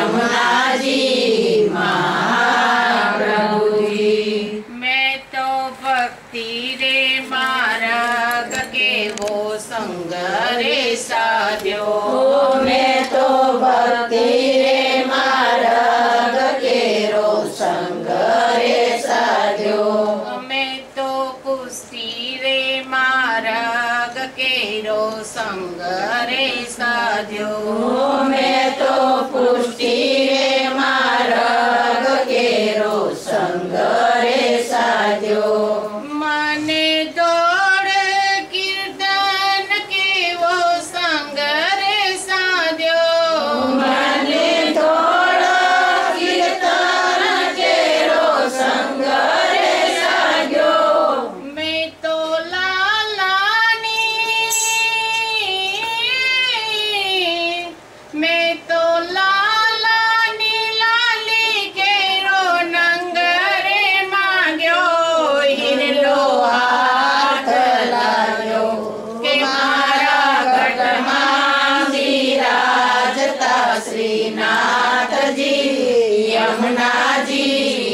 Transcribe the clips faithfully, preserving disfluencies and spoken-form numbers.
यमुना जी महाप्रभु जी। मैं तो भक्ति रे मार्ग के वो संग रे साध्यो, मैं तो भक्ति रे मार्ग के रो संग रे साध्यो, मैं तो पुष्टि रे मार्ग के रो संग रे साध्यो, मैं तो पुष्टि रे मार्ग के रो संग रे साध्यो। मने दौड़ कीर्तन के वो संग रे साध्यो, मने दौड़ कीर्तन के रो संग रे साध्यो, मैं तो लालानी, मैं तो लालानी लाली के रो नंग रे मांग्यो, हिरलो हाथ लाग्यो के मारा घट मां विराजता श्रीनाथ जी यमुना जी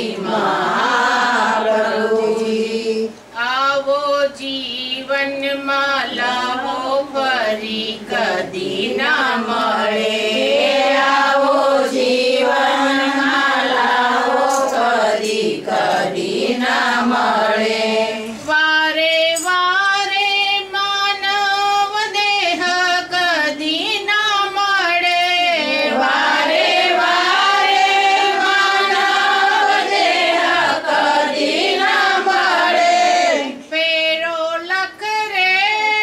महाप्रभु जी। आवो जीवन माला हो फरी कदी ना मळे, आवो जीवन माला हो फरी कदी ना मळे, वारे वारे मानव देह कदी ना मळे, वारे वारे मानव देह कदी ना मळे, फेरो लख रे,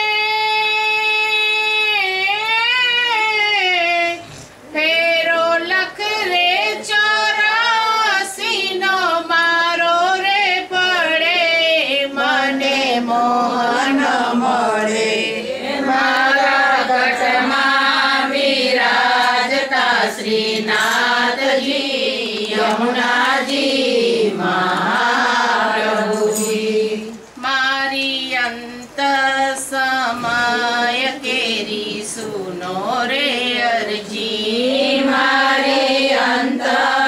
फेरो लख रे चौरासी नो मारो रे पड़े, मने मोहन मळे, मारा घट मां विराजता श्रीनाथ जी यमुना जी महाप्रभु जी। मारी अंत समय केरी सुनो रे अर्जी, मारी अंत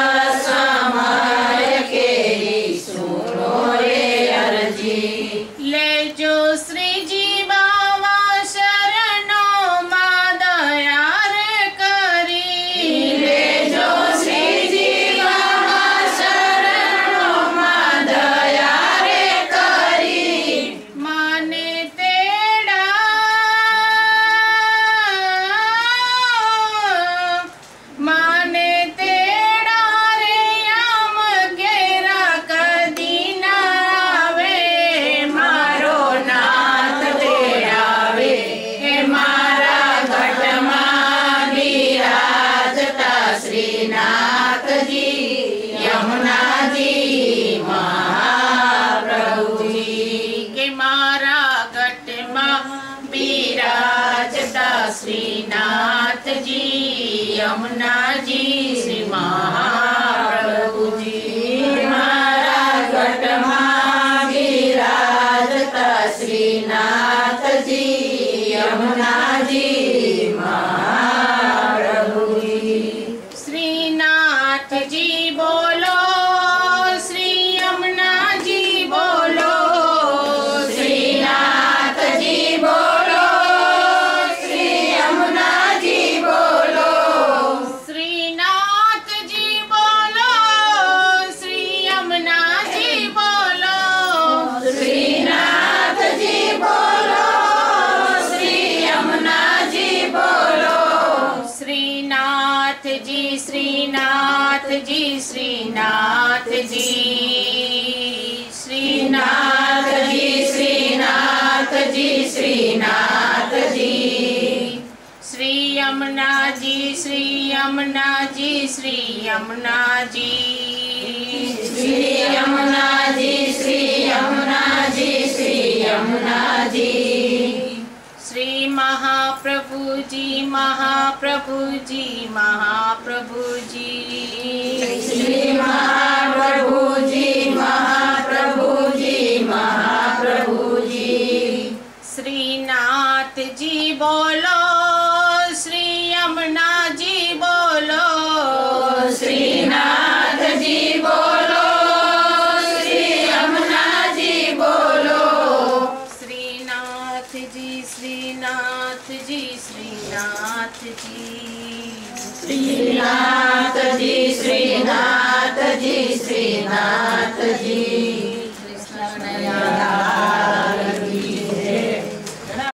समय केरी सुनो रे अर्जी, ले जो श्री जी बाबा शरणो मां दया रे करी, ले जो श्री जी बाबा शरणो मां दया रे करी, माने तेड़ा, माने तेड़ा रे यम घेरा कदी ना आवे, मारो नाथ तेड़ावे, हे मारा घट मां विराजता श्रीनाथ जी यमुना जी महाप्रभु जी। के मारा घट मां विराजता श्रीनाथ जी यमुना जी श्री महाप्रभु जी। मारा घट मां विराजता श्रीनाथ जी यमुना जी महाप्रभु जी। श्रीनाथ जी बोलो, श्री यमुना जी बोलो, श्रीनाथ जी बोलो, श्री यमुना जी बोलो, श्रीनाथ जी बोलो, श्री यमुना जी बोलो, श्रीनाथ जी बोलो, श्री यमुना जी बोलो, श्रीनाथ जी, श्रीनाथ जी, श्रीनाथ जी, श्रीनाथ जी, श्रीनाथ जी, श्रीनाथ जी, श्री यमुना जी, श्री यमुना जी, श्री यमुना जी, श्री यमुना जी, श्री यमुना जी, श्री यमुना जी, श्री महाप्रभु जी, महाप्रभु जी, महाप्रभु जी, श्री महाप्रभु जी, महाप्रभु जी, महाप्रभु जी, श्रीनाथ जी बोलो, श्री यमुना जी बोलो, श्रीनाथ जी श्रीनाथ जी श्रीनाथ जी।